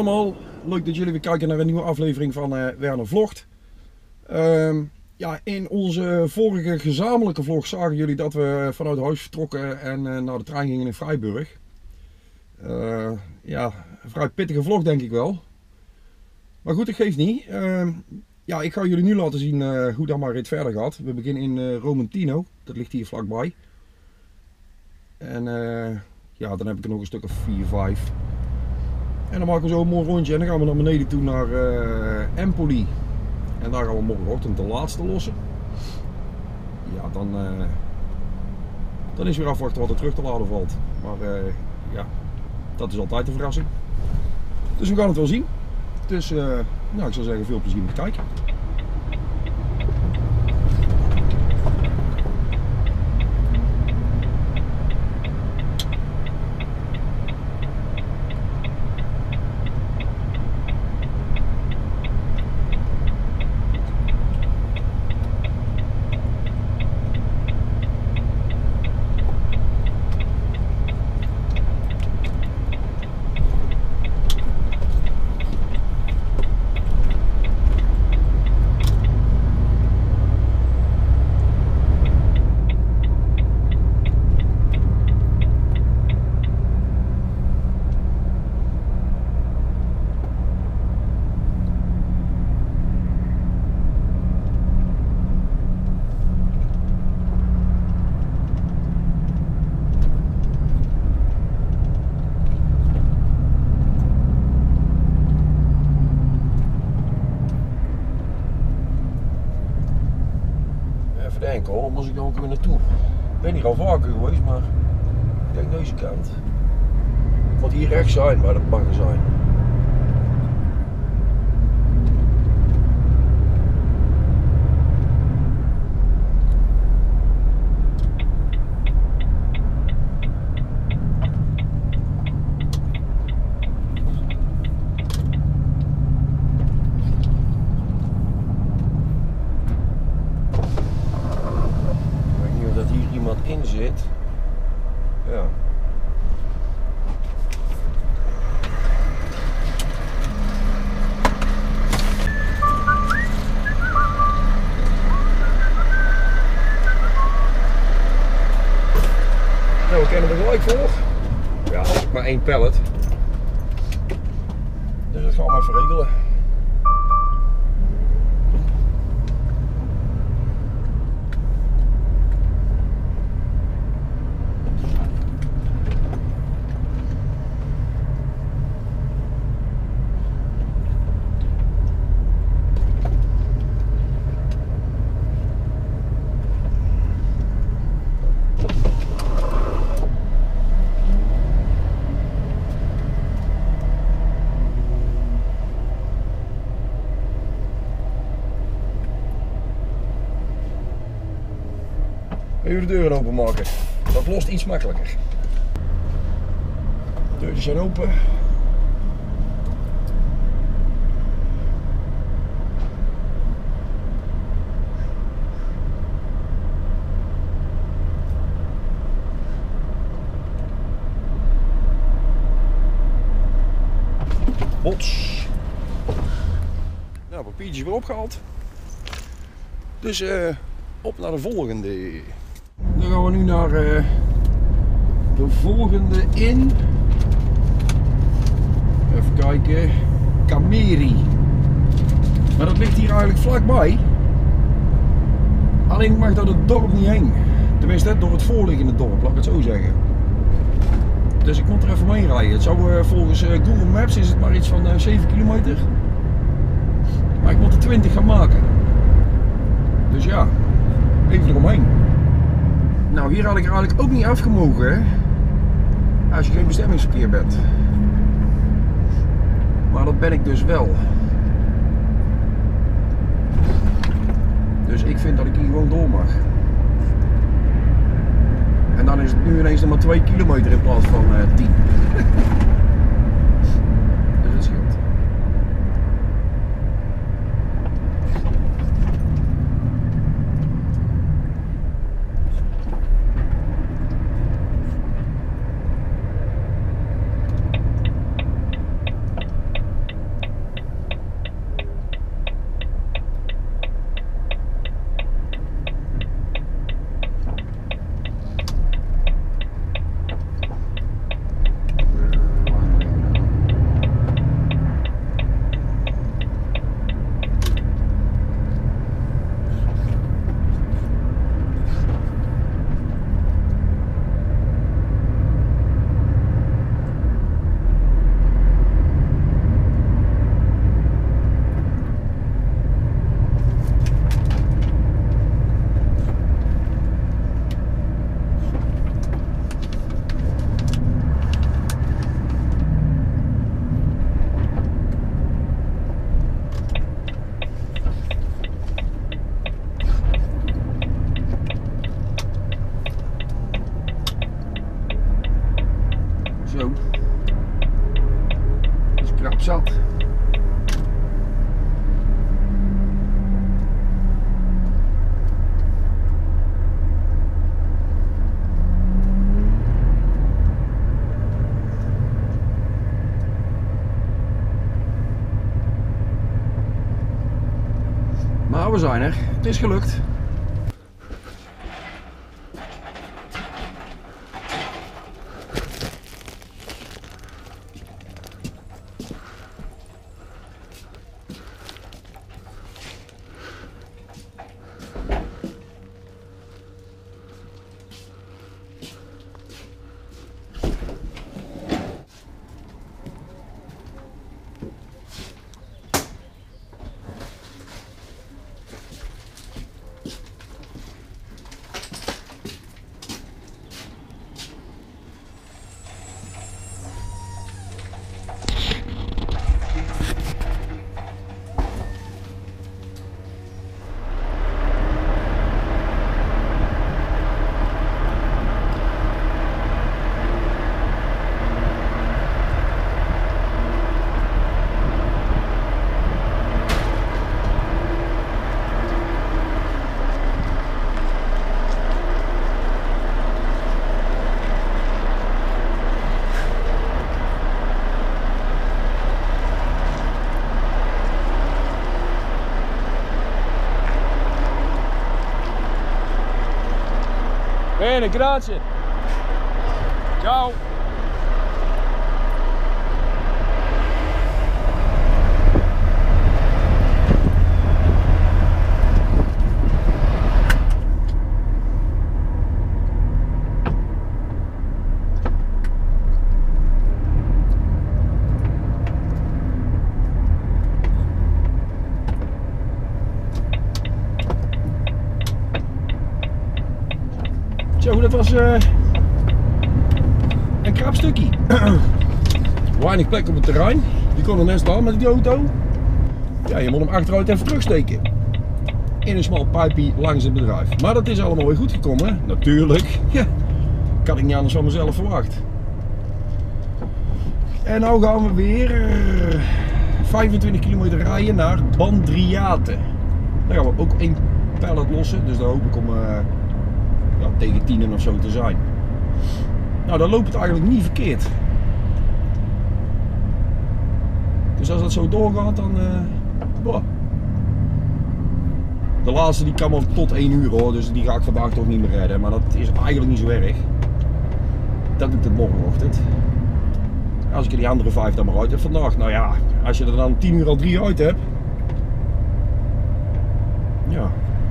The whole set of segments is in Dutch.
allemaal, leuk dat jullie weer kijken naar een nieuwe aflevering van Werner Vlogt. Ja, in onze vorige gezamenlijke vlog zagen jullie dat we vanuit huis vertrokken en naar de trein gingen in Vrijburg. Ja, een vrij pittige vlog denk ik wel. Maar goed, dat geeft niet. Ja, ik ga jullie nu laten zien hoe dat maar rit verder gaat. We beginnen in Romentino, dat ligt hier vlakbij. En ja, dan heb ik er nog een stuk of 4, 5. En dan maken we zo een mooi rondje en dan gaan we naar beneden toe naar Empoli. En daar gaan we morgenochtend de laatste lossen. Ja, dan is weer afwachten wat er terug te laden valt. Maar ja, dat is altijd een verrassing. Dus we gaan het wel zien. Dus nou, ik zou zeggen veel plezier met kijken. Denken hoor, moest ik er ook weer naartoe. Ik ben hier al vaker geweest, maar ik denk deze kant. Het moet hier rechts zijn waar het magazijn. In zit. Ja. Nou, we kennen er gelijk voor. Ja, maar 1 pallet. Dus dat gaan we even regelen. Even de deuren openmaken. Dat lost iets makkelijker. De deuren zijn open. Bots. Nou, papiertjes weer opgehaald. Dus op naar de volgende. Dan gaan we nu naar de volgende in. Even kijken. Cameri. Maar dat ligt hier eigenlijk vlakbij. Alleen ik mag door het dorp niet heen. Tenminste, door het voorliggende dorp, laat ik het zo zeggen. Dus ik moet er even mee rijden. Het zou volgens Google Maps is het maar iets van 7 kilometer. Maar ik moet er 20 gaan maken. Dus ja, even eromheen. Nou, hier had ik er eigenlijk ook niet afgemogen als je geen bestemmingsverkeer bent. Maar dat ben ik dus wel. Dus ik vind dat ik hier gewoon door mag. En dan is het nu ineens nog maar 2 kilometer in plaats van 10. Dus dat scheelt. Nou, we zijn er. Het is gelukt. Bene, grazie. Ciao. Zo, dat was een krap stukje. Weinig plek op het terrein. Je kon er net staan met die auto. Ja, je moet hem achteruit even terugsteken. In een smal pijpje langs het bedrijf. Maar dat is allemaal weer goed gekomen. Natuurlijk. Ja, had ik niet anders van mezelf verwacht. En nu gaan we weer 25 kilometer rijden naar Bandriate. Daar gaan we ook één pallet lossen. Dus daar hoop ik om ja, tegen 10 of zo te zijn. Nou, dan loopt het eigenlijk niet verkeerd. Dus als dat zo doorgaat, dan de laatste die kan wel tot 1 uur hoor, dus die ga ik vandaag toch niet meer redden. Maar dat is eigenlijk niet zo erg. Dat doet het morgenochtend. Als ik er die andere 5 dan maar uit heb vandaag. Nou ja, als je er dan 10 uur al 3 uit hebt. Ja.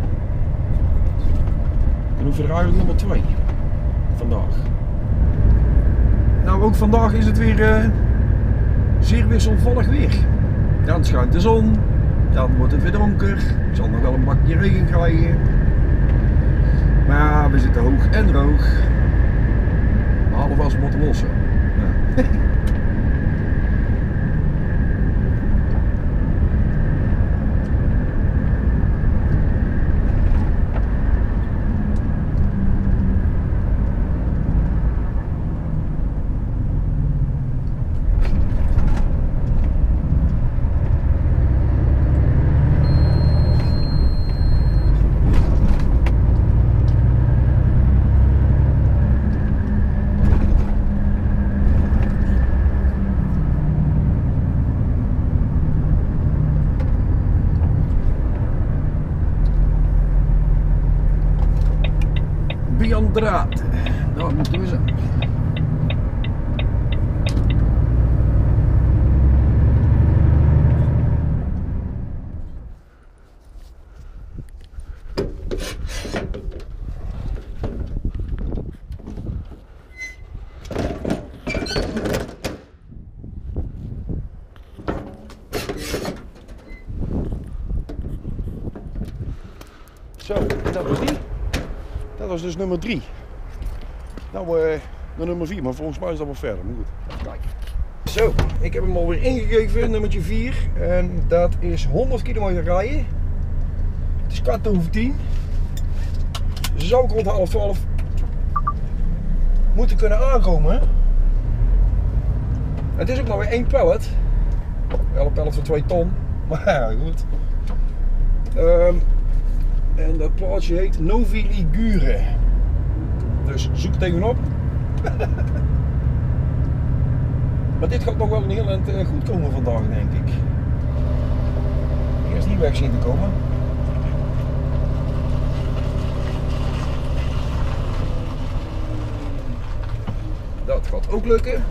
Dan hoef je er eigenlijk nog maar 2 vandaag. Nou, ook vandaag is het weer zeer wisselvallig weer. Dan schijnt de zon, dan wordt het weer donker. Ik zal nog wel een bakje regen krijgen. Maar we zitten hoog en droog. Behalve als we moeten lossen. Ja. Bandriate, daar moeten we zijn. Zo, dat was die. Dat was dus nummer 3. Nou, naar nummer 4, maar volgens mij is dat wel verder. Maar goed, kijk. Zo, ik heb hem alweer ingegeven, nummertje 4. En dat is 100 kilometer rijden. Het is 10:15. Dus zou ik rond 11:30 moeten kunnen aankomen. Het is ook nog weer 1 pallet. Wel een pallet van 2 ton. Maar ja, goed. En dat plaatsje heet Novi Ligure. Dus zoek het even op. Maar dit gaat nog wel een heel eind goed komen vandaag, denk ik. Eerst die weg zien te komen. gaat ook lukken.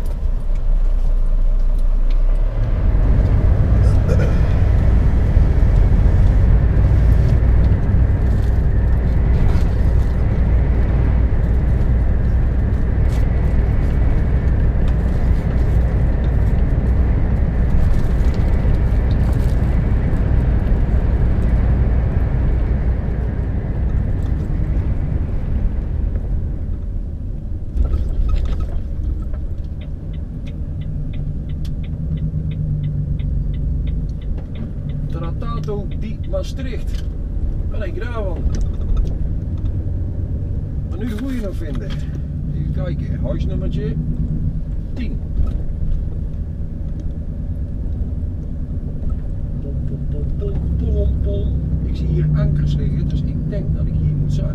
Tratato di Maastricht. Wat denk je daarvan? Maar nu de goede nog vinden. Even kijken, huisnummertje 10. Pom, pom, pom, pom, pom, pom. Ik zie hier ankers liggen, dus ik denk dat ik hier moet zijn.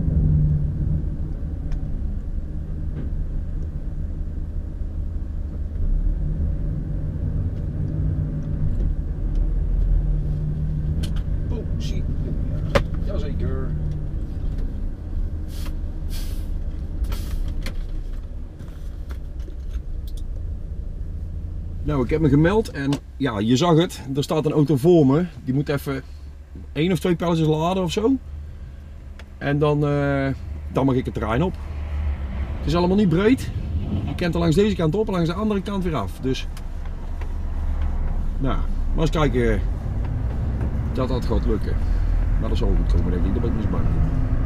Zie. Jazeker. Nou, ik heb me gemeld en ja, je zag het. Er staat een auto voor me. Die moet even 1 of 2 pelletjes laden of zo. En dan mag ik het terrein op. Het is allemaal niet breed. Je kent er langs deze kant op en langs de andere kant weer af. Dus, nou, maar eens kijken dat gaat lukken. Maar dat zal goed komen, denk ik. Daar ben ik niet bang voor.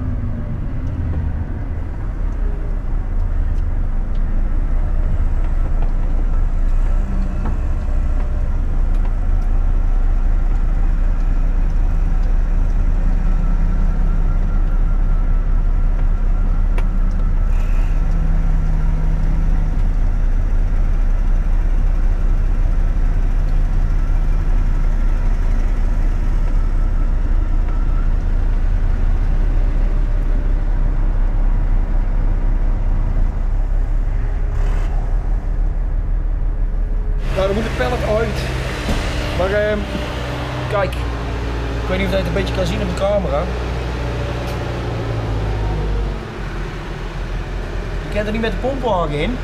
Nou, dan moet de pallet uit. Maar kijk, ik weet niet of je het een beetje kan zien op de camera. Je kent er niet met de pompwagen in.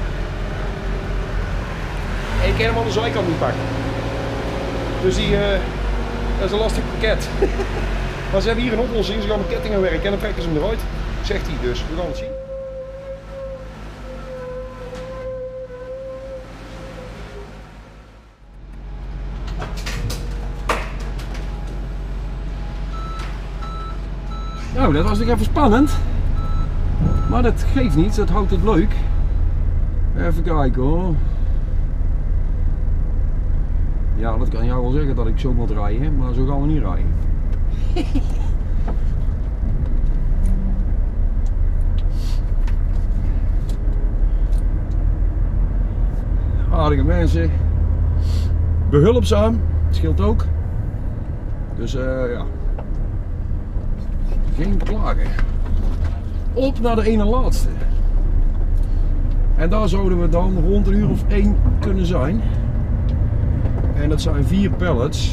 En je kan hem aan de zijkant niet pakken. Dus dat is een lastig pakket. Maar ze hebben hier een oplossing, ze gaan met kettingen werken en dan trekken ze hem eruit. Zegt hij dus, we gaan het zien. Nou, dat was natuurlijk even spannend, maar dat geeft niets, dat houdt het leuk. Even kijken hoor. Ja, dat kan jou wel zeggen dat ik zo moet rijden, maar zo gaan we niet rijden. Aardige mensen, behulpzaam, scheelt ook. Dus ja. Geen klagen. Op naar de ene laatste. En daar zouden we dan rond 1 uur of 1 kunnen zijn. En dat zijn 4 pallets.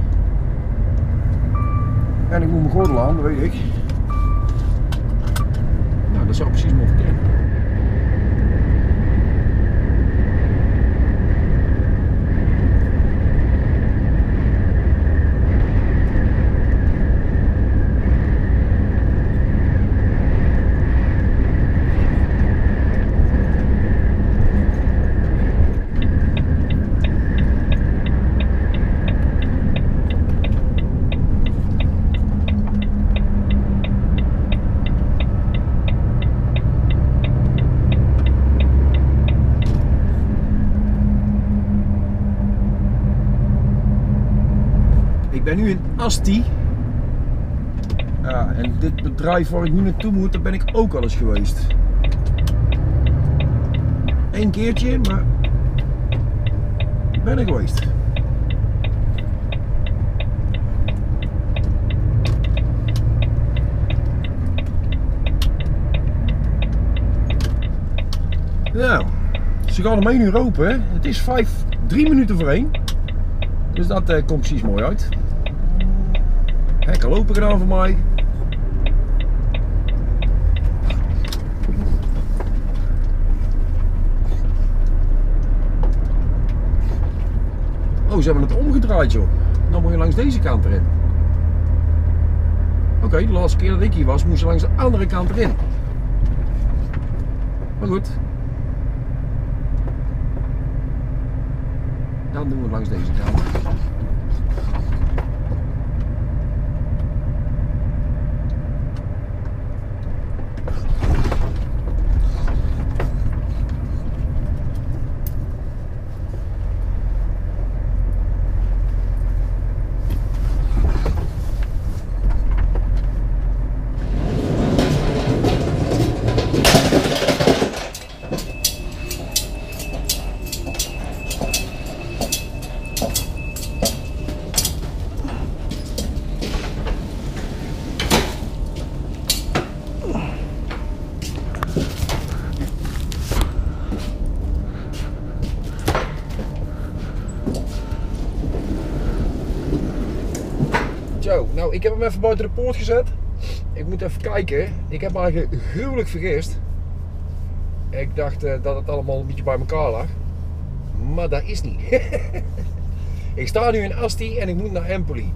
En ik moet mijn gordel aan, dat weet ik. Nou, dat zou precies moeten kennen. Ik ben nu in Asti. Ja, en dit bedrijf waar ik nu naartoe moet, daar ben ik ook al eens geweest. 1 keertje, maar ben ik geweest. Nou, ze gaan om 1 uur open. Het is 3 minuten voor 1. Dus dat komt precies mooi uit. Hekken open gedaan voor mij. ze hebben het omgedraaid joh. Dan moet je langs deze kant erin. Oké, de laatste keer dat ik hier was, moest je langs de andere kant erin. Maar goed. Dan doen we het langs deze kant. Zo, nou ik heb hem even buiten de poort gezet. Ik moet even kijken. Ik heb me gruwelijk vergist. Ik dacht dat het allemaal een beetje bij elkaar lag. Maar dat is niet. Ik sta nu in Asti en ik moet naar Empoli.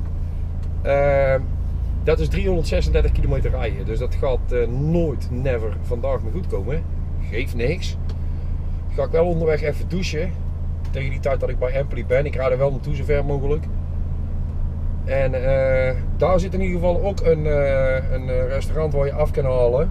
Dat is 336 kilometer rijden. Dus dat gaat nooit, never vandaag meer goed komen. Geeft niks. Ga ik wel onderweg even douchen. Tegen die tijd dat ik bij Empoli ben. Ik rijd er wel naartoe zo ver mogelijk. En daar zit in ieder geval ook een restaurant waar je af kan halen.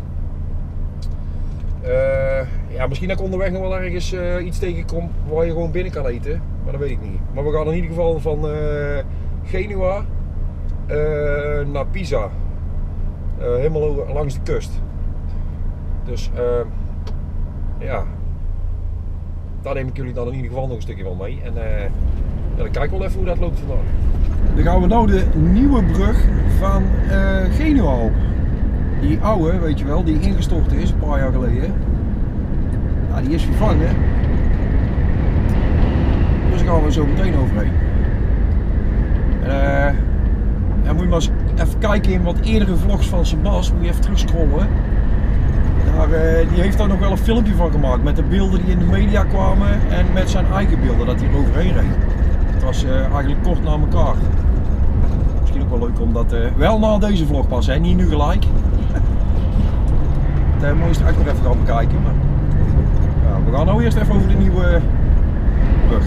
Ja, misschien dat ik onderweg nog wel ergens iets tegenkom waar je gewoon binnen kan eten. Maar dat weet ik niet. Maar we gaan in ieder geval van Genua naar Pisa. Helemaal langs de kust. Dus ja, daar neem ik jullie dan in ieder geval nog een stukje van mee. En ja, dan kijk ik wel even hoe dat loopt vandaag. Dan gaan we nou de nieuwe brug van Genua op. Die oude, weet je wel, die ingestort is een paar jaar geleden. Ja, die is vervangen. Dus daar gaan we zo meteen overheen. Ja, moet je maar eens even kijken in wat eerdere vlogs van Sebas. Moet je even terug scrollen. Die heeft daar nog wel een filmpje van gemaakt met de beelden die in de media kwamen en met zijn eigen beelden dat hij er overheen reed. Het was eigenlijk kort na elkaar. Misschien ook wel leuk om dat wel na deze vlog pas, hè? Niet nu gelijk. Dat moet je straks nog even gaan bekijken. Maar ja, we gaan nou eerst even over de nieuwe brug.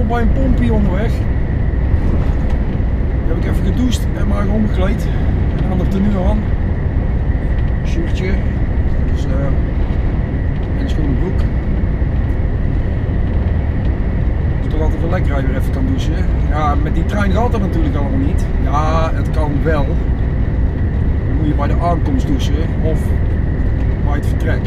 bij een pompje onderweg. Heb ik even gedoucht en maar omgekleed. En dan de tenue aan. Shirtje. Dus, en een schone broek. Zodat ik lekker weer even kan douchen. Ja, met die trein gaat dat natuurlijk allemaal niet. Ja, het kan wel. Dan moet je bij de aankomst douchen of bij het vertrek.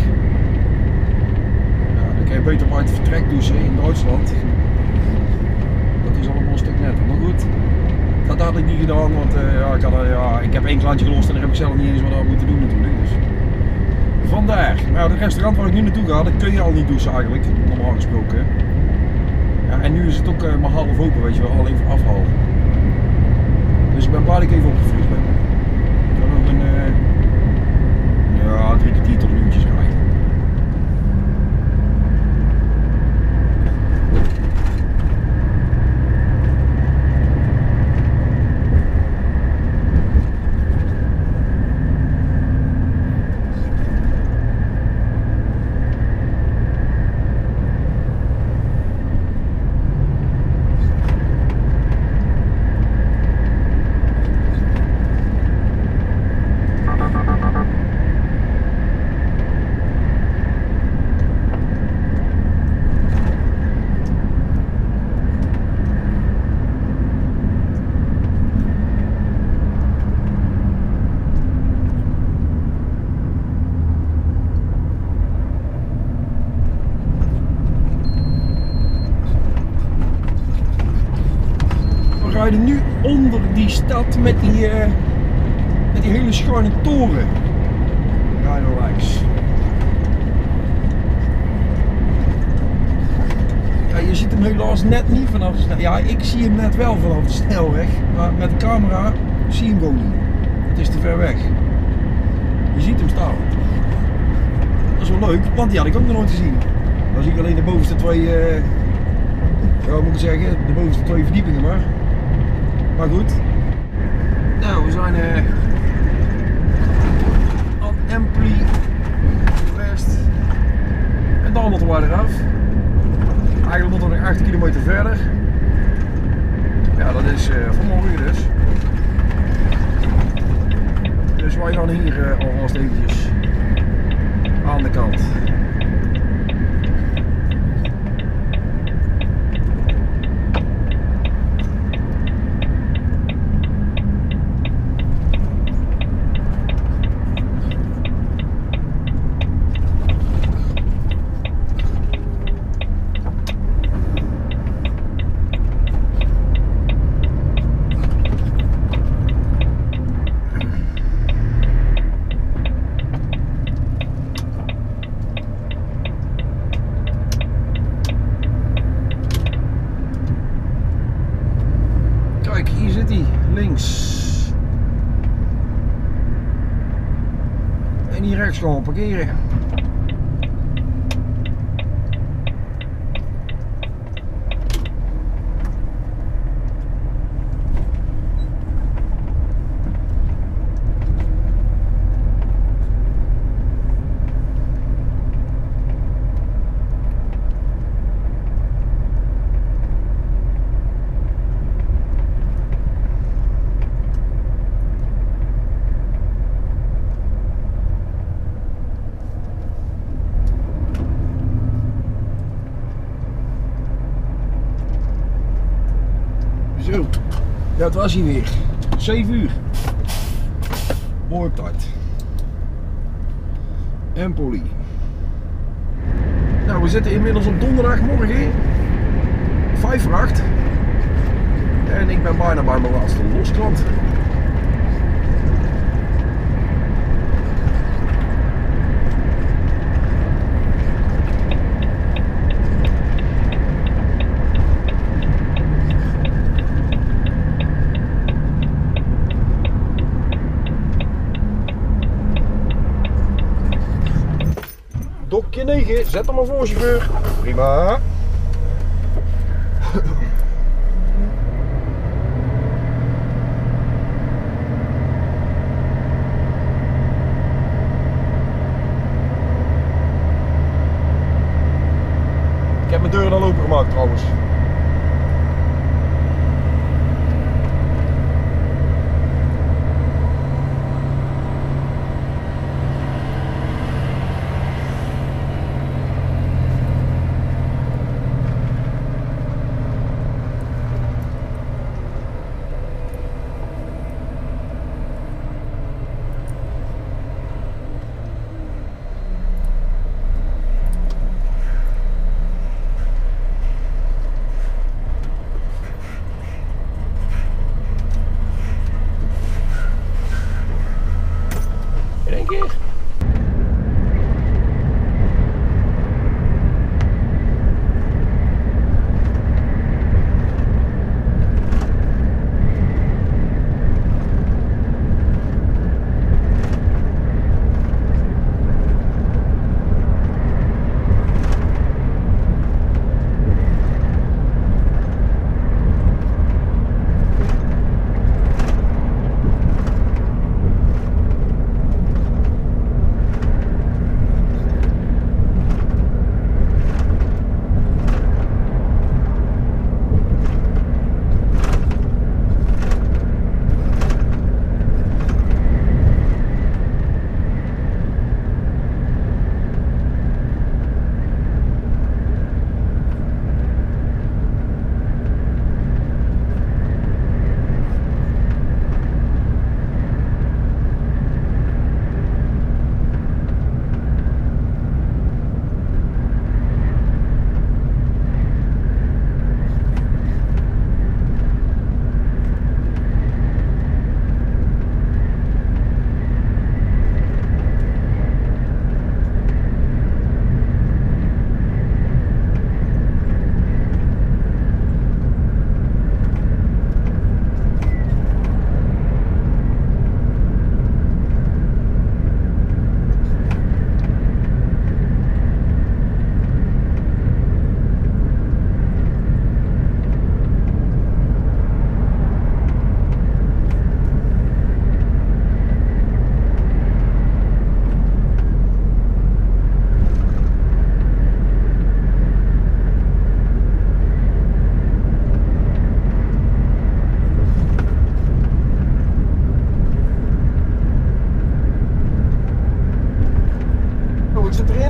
Ja, dan kan je beter bij het vertrek douchen in Duitsland. Dat is allemaal een stuk netter. Maar goed, dat had ik niet gedaan, want ik heb één klantje gelost en daar heb ik zelf niet eens wat aan moeten doen natuurlijk. Dus. Vandaar. Maar het restaurant waar ik nu naartoe ga, dat kun je al niet douchen eigenlijk, normaal gesproken. Ja, en nu is het ook maar half open, weet je wel, alleen voor afhaal. Dus ik ben blij dat ik even opgefrist ben. Ik kan nog een 3 kwartier tot een uurtje rijden. We rijden nu onder die stad met die hele schuine toren. Rijden we langs. Ja, je ziet hem helaas net niet vanaf de snelweg. Ja, ik zie hem net wel vanaf de snelweg, maar met de camera zie je hem gewoon niet. Het is te ver weg. Je ziet hem staan. Dat is wel leuk, want die had ik ook nog nooit gezien. Dan zie ik alleen de bovenste twee, hoe moet ik zeggen, de bovenste 2 verdiepingen maar. Maar goed. Nou, we zijn aan Empoli West. En dan moeten we eraf. Eigenlijk moeten we nog 8 kilometer verder. Ja, dat is vanmorgen dus. Dus wij gaan hier alvast eventjes aan de kant. Kijk, hier zit hij, links. En hier rechts gaan we parkeren. Zo, dat was hij weer. 7 uur. Mooi op tijd. Empoli. Nou, we zitten inmiddels op donderdagmorgen. 5 voor 8. En ik ben bijna bij mijn laatste losklant. Dokje 9, zet hem maar voor, chauffeur. Prima. Ik heb mijn deuren al open gemaakt trouwens.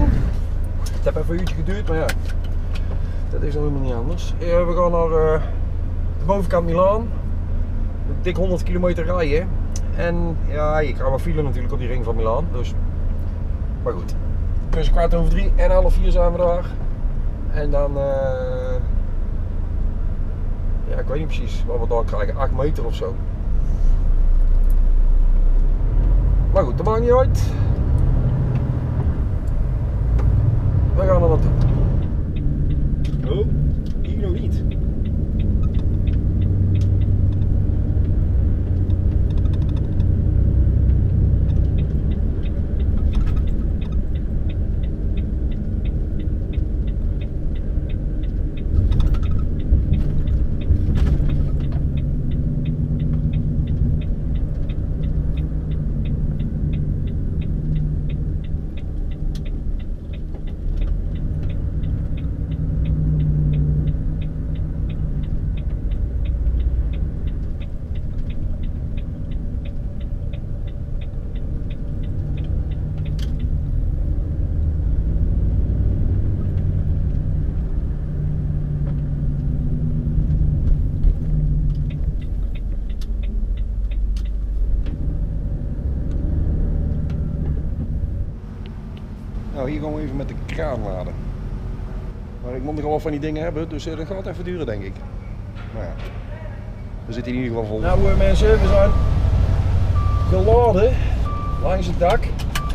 in. Het heeft even een uurtje geduurd, maar ja, dat is nog helemaal niet anders. We gaan naar de bovenkant Milaan. Dik 100 kilometer rijden. En ja, je krijgt wel file natuurlijk op die ring van Milaan. Dus. Maar goed. Tussen 3:15 en 3:30 zijn we daar. En dan, ja, ik weet niet precies wat we daar krijgen. 8 meter of zo. Maar goed, dat maakt niet uit. We gaan er naartoe. Oh, hier nog niet. Nou, hier gaan we even met de kraan laden. Maar ik moet nog wel van die dingen hebben, dus dat gaat even duren, denk ik. Maar ja, we zitten in ieder geval vol. Nou mensen, we zijn geladen langs het dak.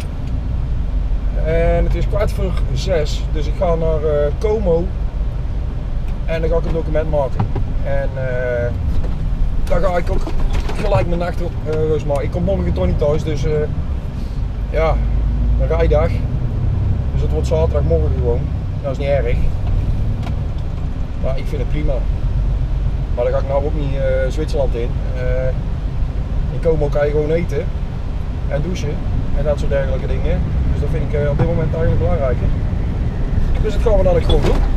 En het is 5:45, dus ik ga naar Como. En dan ga ik een document maken. En daar ga ik ook gelijk mijn nacht op rust maken. Ik kom morgen toch niet thuis, dus ja, een rijdag. Dus het wordt zaterdagmorgen gewoon. Dat is niet erg. Maar ik vind het prima. Maar dan ga ik nou ook niet Zwitserland in. In Como kan je gewoon eten en douchen en dat soort dergelijke dingen. Dus dat vind ik op dit moment eigenlijk belangrijker. Dus dat gaan we dan gewoon doen.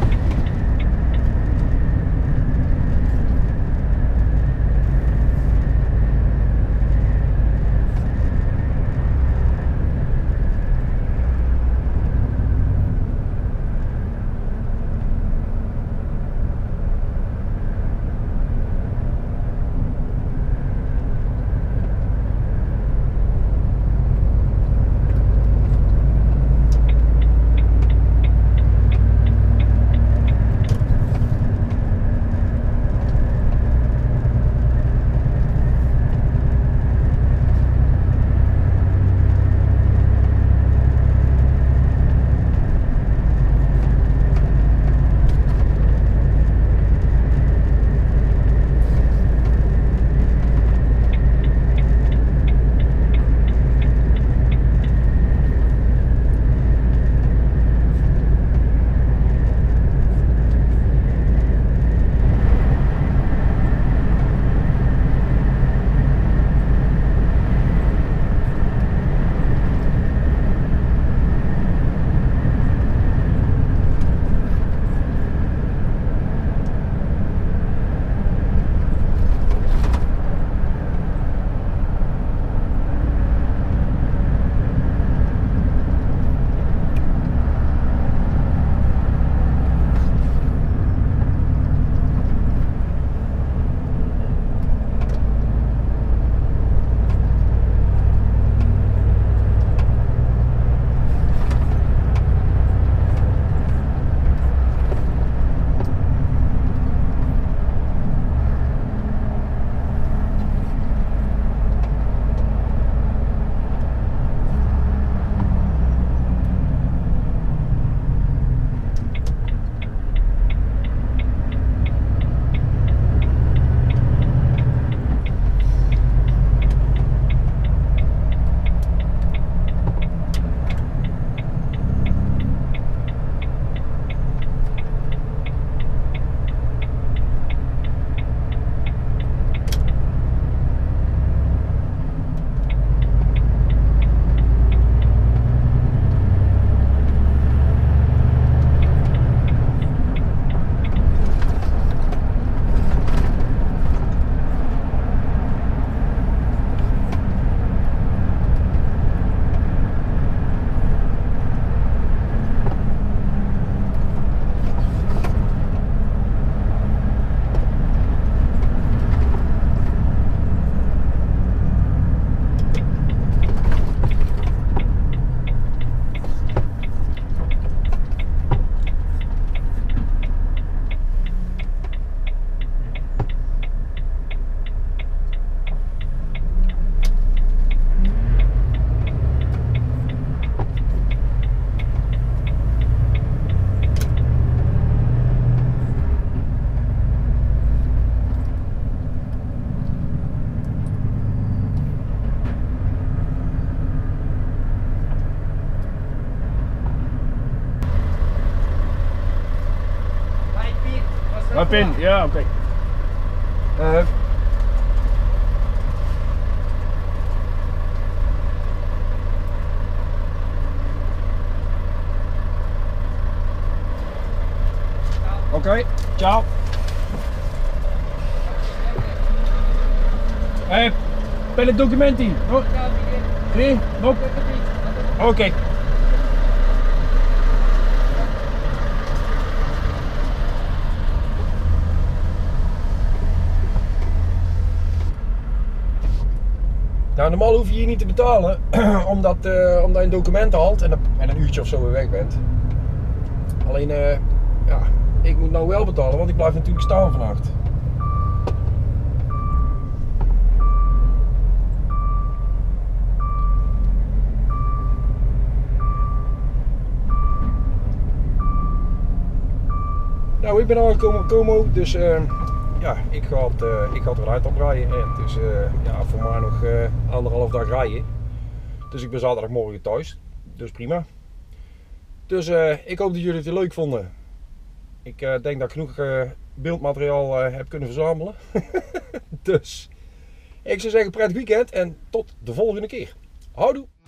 Een pin, ja, oké. Oké, ciao. Per i documenti? No? Sì? No? Oké. Nou, normaal hoef je hier niet te betalen, omdat je een document haalt en een uurtje of zo weer weg bent. Alleen, ja, ik moet nou wel betalen, want ik blijf natuurlijk staan vannacht. Nou, ik ben aangekomen op Como, dus ja, ik ga het eruit oprijden. En het is ja, voor mij nog 1,5 dag rijden. Dus ik ben zaterdagmorgen thuis, dus prima. Dus ik hoop dat jullie het leuk vonden. Ik denk dat ik genoeg beeldmateriaal heb kunnen verzamelen. Dus ik zou zeggen prettig weekend en tot de volgende keer. Houdoe!